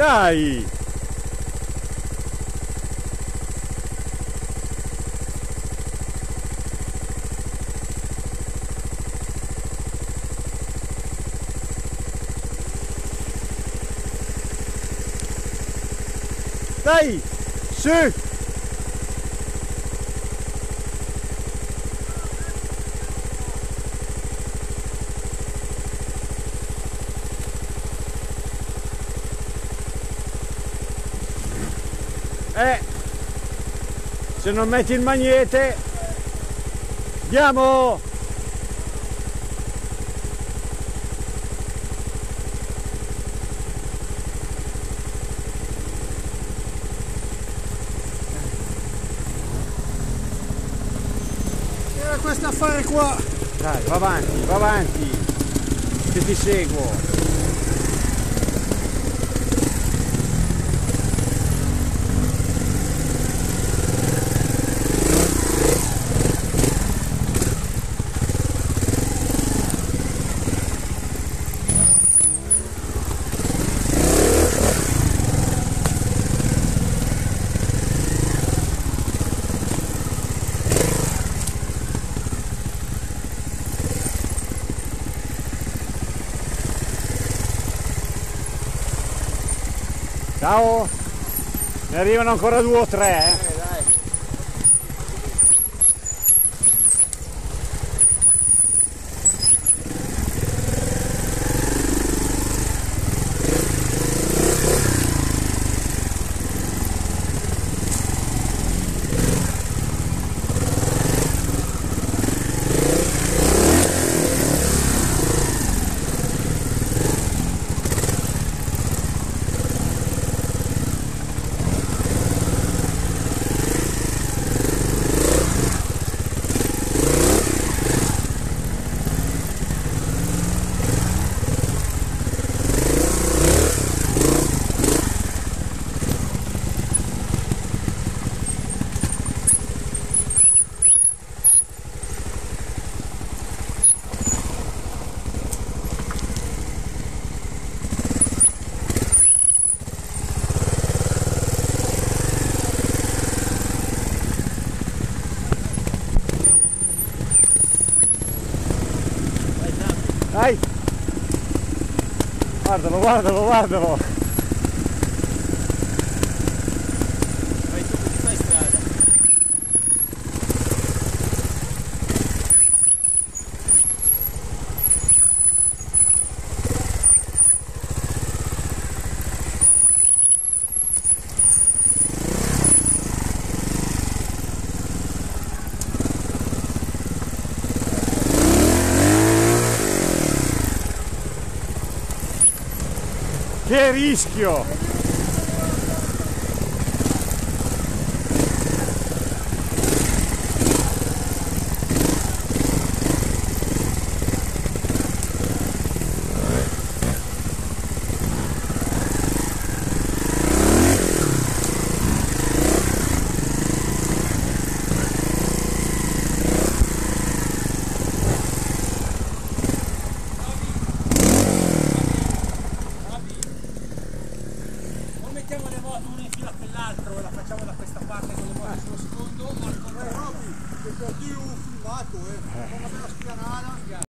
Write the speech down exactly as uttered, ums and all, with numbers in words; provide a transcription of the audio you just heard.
Dai! Dai! Su! Eh, se non metti il magnete, andiamo! Era questo affare qua. Dai, va avanti, va avanti, che ti seguo. Ciao! Ne arrivano ancora due o tre, eh? Eh, dai. Dai! Guardalo, guardalo, guardalo! Vai tu, che fai strada? Che rischio!